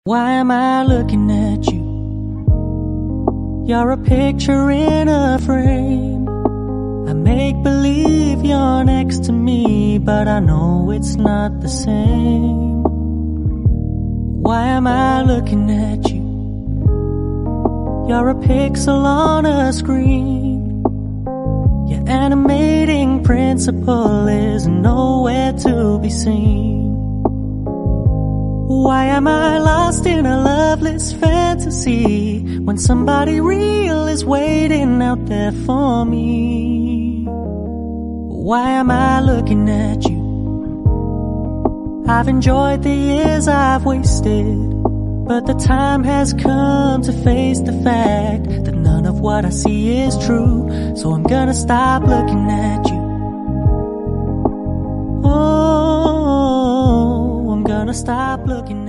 Why am I looking at you? You're a picture in a frame. I make believe you're next to me, but I know it's not the same. Why am I looking at you? You're a pixel on a screen. Your animating principle is nowhere to be seen. Why am I lost in a loveless fantasy when somebody real is waiting out there for me? Why am I looking at you? I've enjoyed the years I've wasted, but the time has come to face the fact that none of what I see is true. So I'm gonna stop looking at you. Oh, I'm gonna stop looking